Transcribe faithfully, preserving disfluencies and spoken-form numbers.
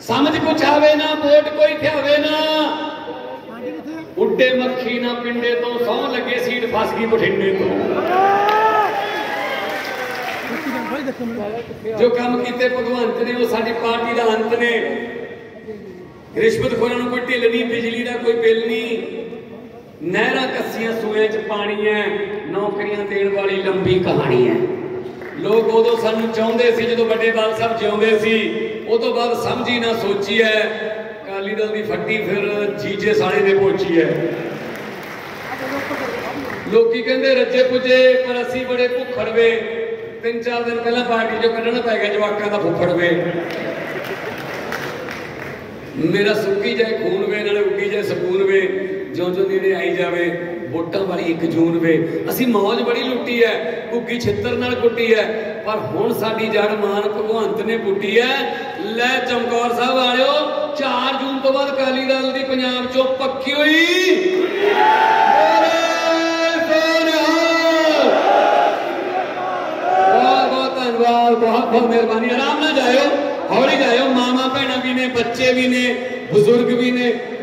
समझ कुछ आवे ना वोट कोई ख्यावे ना उड्डे मक्खी ना पिंडे तो सौ लगे सीट फस गई बठिंडे तो जो काम किए भगवंत ने वो साडी पार्टी का अंत ने रिश्वतखोरां नूं कोई ढिल नहीं बिजली का कोई बिल नहीं नहरां कस्सियां सूए च पानी है नौकरियां देण वाली लंबी कहानी है लोग उदों सानूं चाहुंदे सी जदों वड्डे बाल साहब जिउंदे सी उस तो बाद समझी ना सोची है अकाली दल की फट्टी फिर जीजे साले ने पहुंची है लोग कहते रजे पुजे पर असी बड़े भुखड़ वे तीन चार दिन पहला पार्टी चो कढ़ना पै गया जवाकों का फुफड़ वे मेरा सुक्की जाए खून वे नाले उगी जाए सकून वे जो जो नेड़े आई जाए वोटां वाली एक जून वे असी मौज बड़ी लुटी है घुग्गी छित्तर नाल कुटी है पर हुण साडी जड़ मान भगवंत ने पुटी है लै चमकौर साहब वालिओ चार जून तो बाद अकाली दल दी पंजाब चों पक्की हुई बहुत बहुत धन्यवाद बहुत बहुत मेहरबानी आराम ना जाओ हौली जाओ मामा भैणां भी ने बच्चे भी ने बुजुर्ग भी ने